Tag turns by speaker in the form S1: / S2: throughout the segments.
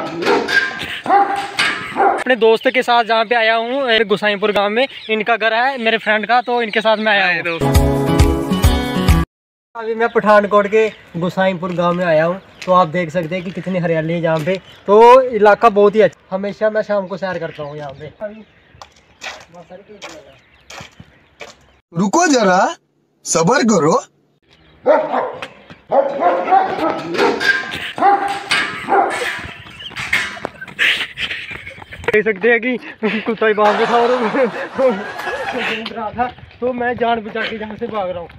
S1: अपने दोस्त के साथ जहाँ पे आया हूँ गुसाईपुर गांव में, इनका घर है मेरे फ्रेंड का, तो इनके साथ मैं आया हूँ। अभी मैं पठानकोट के गुसाईपुर गांव में आया हूँ, तो आप देख सकते हैं कि कितनी हरियाली है यहाँ पे। तो इलाका बहुत ही अच्छा, हमेशा मैं शाम को सैर करता हूँ यहाँ पे।
S2: रुको जरा, सब्र करो।
S1: देख सकते हैं कि कुत्ता ही भाग रहा था और रहा था, तो मैं जान बचा के जहाँ से भाग रहा हूँ।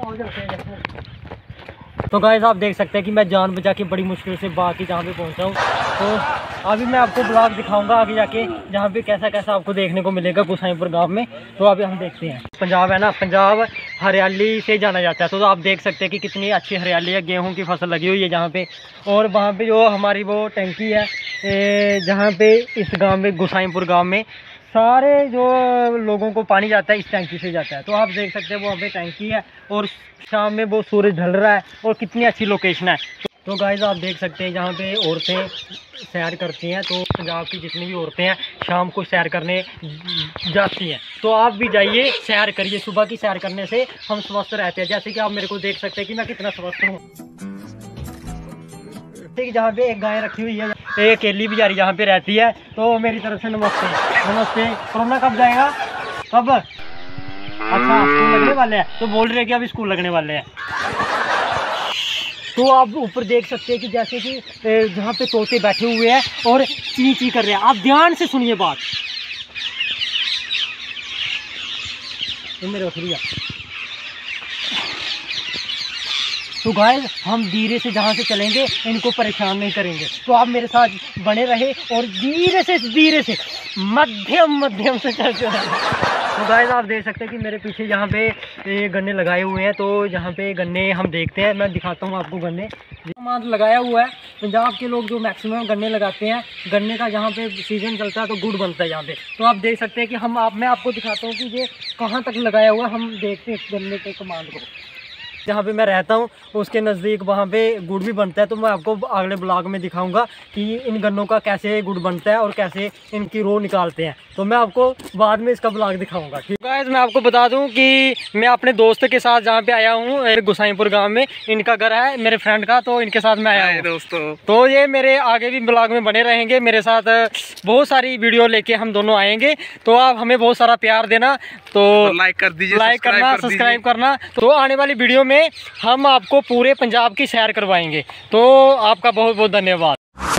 S1: तो गाइस आप देख सकते हैं कि मैं जान बचा के बड़ी मुश्किल से भाग के जहाँ पे पहुँचा हूँ। तो अभी मैं आपको ब्लॉग दिखाऊंगा आगे जाके, जहाँ पे कैसा कैसा आपको देखने को मिलेगा गुसाईपुर गांव में। तो अभी हम देखते हैं। पंजाब है ना, पंजाब हरियाली से जाना जाता है। तो आप देख सकते हैं कि कितनी अच्छी हरियाली है, गेहूं की फसल लगी हुई है जहाँ पे। और वहाँ पे जो हमारी वो टंकी है, जहाँ पे इस गाँव में गुसाईपुर गाँव में सारे जो लोगों को पानी जाता है इस टैंकी से जाता है। तो आप देख सकते हैं वहाँ पे टैंकी है और शाम में वो सूरज ढल रहा है और कितनी अच्छी लोकेशन है। तो गाइस आप देख सकते हैं जहाँ पे औरतें सैर करती हैं। तो पंजाब की जितनी भी औरतें हैं शाम को सैर करने जाती हैं। तो आप भी जाइए, सैर करिए। सुबह की सैर करने से हम स्वस्थ रहते हैं। जैसे कि आप मेरे को देख सकते हैं कि मैं कितना स्वस्थ हूँ। जहाँ पे एक गाय रखी हुई है, एक अकेली बेचारी यहाँ पे रहती है। तो मेरी तरफ से नमस्ते। नमस्ते। कोरोना कब जाएगा, कब? अच्छा स्कूल लगने वाले हैं, तो बोल रहे हैं कि अभी स्कूल लगने वाले हैं। तो आप ऊपर देख सकते हैं कि जैसे कि जहाँ पे तोते बैठे हुए हैं और ची ची कर रहे हैं। आप ध्यान से सुनिए बात। मेरे वखरिया। तो गाइस हम धीरे से जहाँ से चलेंगे इनको परेशान नहीं करेंगे। तो आप मेरे साथ बने रहे और धीरे से मध्यम से चलते हैं। तो गाइस आप देख सकते हैं कि मेरे पीछे यहाँ पे गन्ने लगाए हुए हैं। तो यहाँ पे गन्ने हम देखते हैं, मैं दिखाता हूँ आपको गन्ने लगाया हुआ है। पंजाब के लोग जो मैक्सिमम गन्ने लगाते हैं, गन्ने का जहाँ पे सीजन चलता है तो गुड़ बनता है यहाँ पे। तो आप देख सकते हैं कि मैं आपको दिखाता हूँ कि ये कहाँ तक लगाया हुआ है। हम देखते हैं इस गन्ने के कमांड को। जहाँ पे मैं रहता हूँ उसके नज़दीक वहाँ पे गुड़ भी बनता है। तो मैं आपको अगले ब्लॉग में दिखाऊंगा कि इन गन्नों का कैसे गुड़ बनता है और कैसे इनकी रो निकालते हैं। तो मैं आपको बाद में इसका ब्लॉग दिखाऊंगा। ठीक गाइस, मैं आपको बता दूं कि मैं अपने दोस्त के साथ जहाँ पे आया हूँ गुसाईपुर गांव में, इनका घर है मेरे फ्रेंड का, तो इनके साथ मैं आया हूँ दोस्तों। तो ये मेरे आगे भी ब्लॉग में बने रहेंगे, मेरे साथ बहुत सारी वीडियो लेके हम दोनों आएंगे। तो आप हमें बहुत सारा प्यार देना, तो लाइक कर दीजिए, लाइक करना, सब्सक्राइब करना। तो आने वाली वीडियो में हम आपको पूरे पंजाब की सैर करवाएंगे। तो आपका बहुत बहुत धन्यवाद।